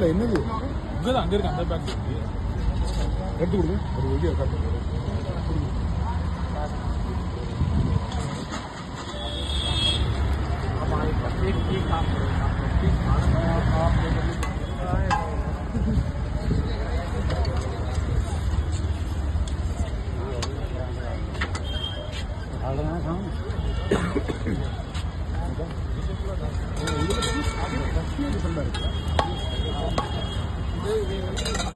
இல்ல என்னது இங்கதான் அங்க இருக்கு அந்த பேக் எடுத்து கொடுங்க ஒரு வீடியோ காட்டுங்க एक काम करो